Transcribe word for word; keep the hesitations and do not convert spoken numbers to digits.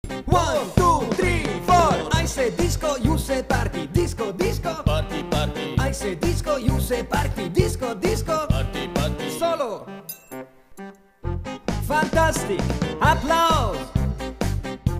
One, two, three, four. I say disco, you say party. Disco, disco. Party, party. I say disco, you say party. Disco, disco. Party, party. Solo. Fantastic. Applause.